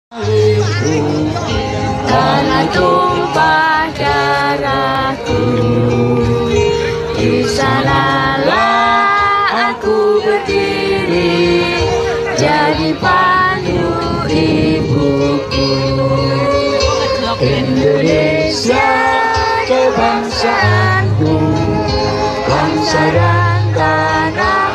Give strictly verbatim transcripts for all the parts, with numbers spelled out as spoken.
Tanah tumpah darahku, di sanalah aku berdiri, jadi pandu ibuku. Indonesia kebangsaanku, bangsa dan tanah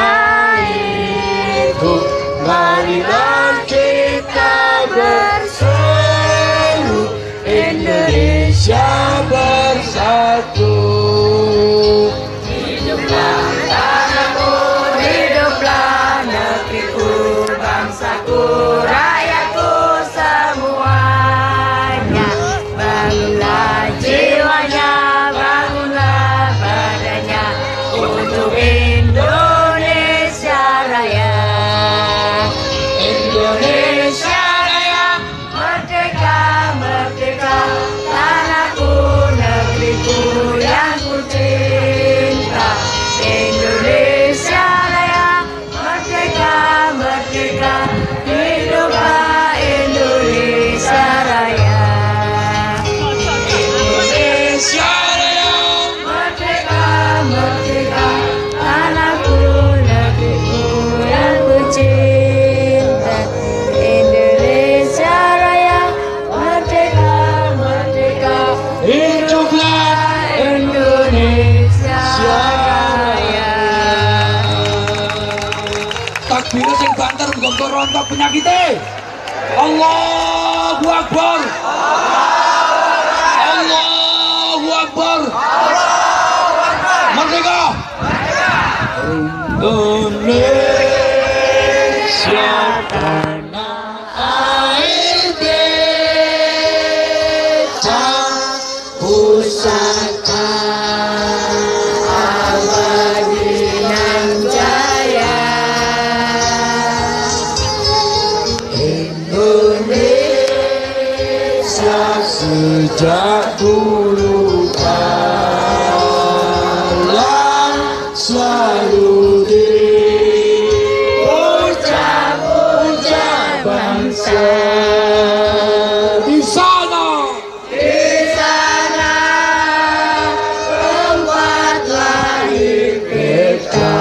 airku. Marilah kita berseru, Indonesia bersatu. Hiduplah tanahku, hiduplah negeriku, bangsaku, rakyatku semuanya. Bangunlah jiwanya, bangunlah badannya, untuk Indonesia Raya. Indonesia Raya, merdeka, merdeka, tanahku, negeriku yang ku cinta. Indonesia Raya, merdeka, merdeka, hiduplah Indonesia Raya. Indonesia Raya, merdeka, merdeka, tanahku, negeriku yang ku cinta. Indonesia Raya, merdeka, merdeka, hiduplah Indonesia Raya. Takbir sing banter nggo rontok penyakite. Allahu Akbar. Allahu Akbar. Merdeka. Indonesia tanah air beta pusaka Abadi nan jaya, Indonesia sejak dulu kala selalu dipuja-puja bangsa. Di sana di sana tempat lahir kita,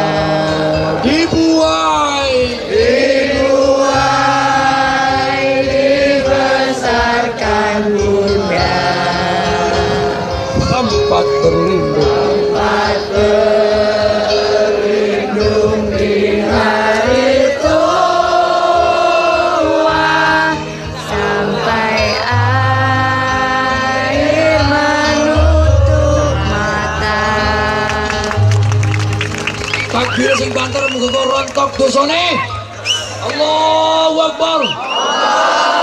dibuai dibuai, dibesarkan bunda, tempat berlindung, tempat berlindung di hari tua, sampai air menutup mata. takbir sing banter muga rontok dosane. Allahu Akbar.